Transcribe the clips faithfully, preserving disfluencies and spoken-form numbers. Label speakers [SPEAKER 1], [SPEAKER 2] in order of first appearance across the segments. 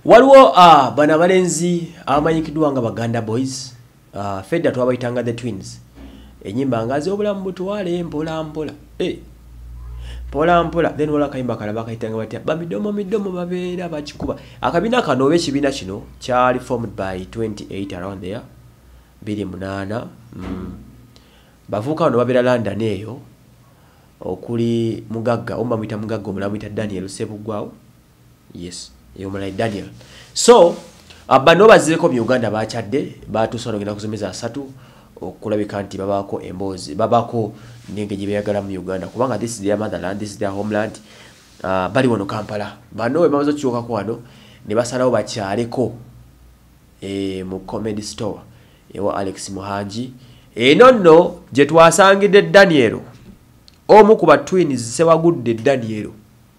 [SPEAKER 1] Waliwo ah bana balenzi amanyikidwa nga Baganda Boys ah Fedda twabayitanga the Twins enyimba ngazi obulamu butwale mpola mpola eh mpola mpola then wala kayimba kalaba kayitanga batya bamidomo midomo babeera bakikuba akabina kano obe kibina kino kyali formed by twenty-eight around there bili munana mm. bavuka no babeera London eyo okuli mugagga omba mwita mugagga omulamu mwita Daniel Sebugwao yes eyo mulai Daniel so abano bazireko mu Uganda bakyadde batusoro ngenda kuzimiza asatu okulabika nti babako embozi babako nenge gibeyagala mu Uganda kubanga this is their motherland, this is their homeland. Uh, bali wono Kampala bano we mabazo kyoka kwano ne basalawo bakyaleko e mu comedy store ewa Alex Muhanji e nonno je twasangide Daniel omu kuba twins Sewagudde Daniel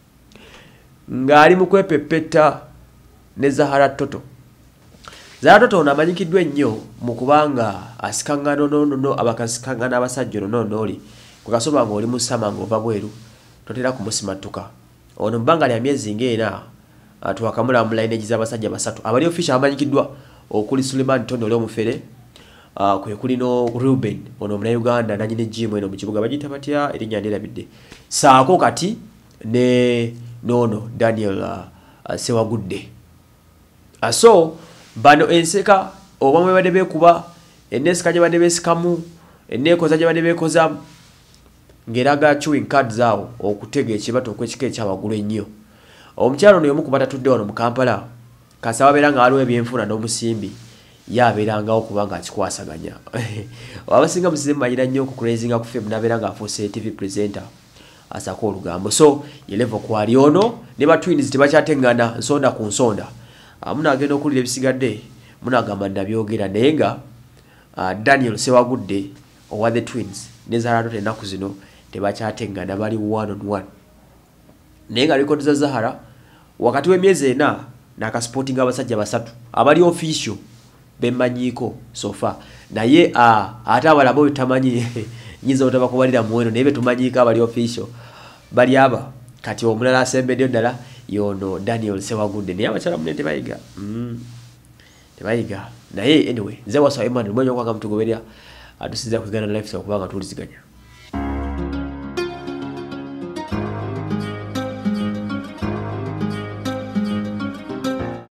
[SPEAKER 1] ngali mu kwepepeta ne Zahara Toto. Zahara Toto namanyikiddwa ennyo mu kubanga asikangano no no abakasikangana abasajjo no noli kukasoba ngo oli musama ngo babweru totera kumusimatuka ono mbanga lya myezi ngena atwakamula mu line ez'abasajja basatu abali official amanyikiddwa okuli Suleiman Tondo lyo mufere uh, kwe kuli no Ruben ono mu Uganda nanyine gym eno mu kibuga bagita batya erinya nderabidde saako kati ne nono Daniel uh, uh, Sewagudde aso bano enseka obamwe badebe kuba enesika je badebe sikamu eneko zaje badebe koza ngeraga chewing card zao okutega ekibato kwekike kyabagulu ennyo omukyalo ne omukubata tudde wano mu Kampala kasaba beranga aliwe byenfuna n'omusimbi yaberanga okubanga akikwasaganya abasinga musize manyira nnyo ku crazinga ku fem naberanga afose T V presenter asako olugambo so yelevo kwali ono ne ba twins tebakyatengana nsonda ku nsonda amuna agenda okulira ebisigadde munagamba ndabyogera nenga uh, Daniel Sewagudde owa the Twins ne Zahara Toto enaku zino tebakyatengana bali one on one nenga record za Zahara wakati w'emyezi ena naka sporting abasajja basatu abali official bemanyiko sofa naye uh, ate abalabo bitamanyi nyiza otabakubalira muweno nebe tumanyika abali official bali aba kati omulala asembedde ddala yono Daniel Sewagudde naye abakyala munne tebayiga mm. tebayiga naye anyway nze wasa Emmanuel mwenye kwanga mtugoberya atusiza kugana life sa kubanga tuliziganya.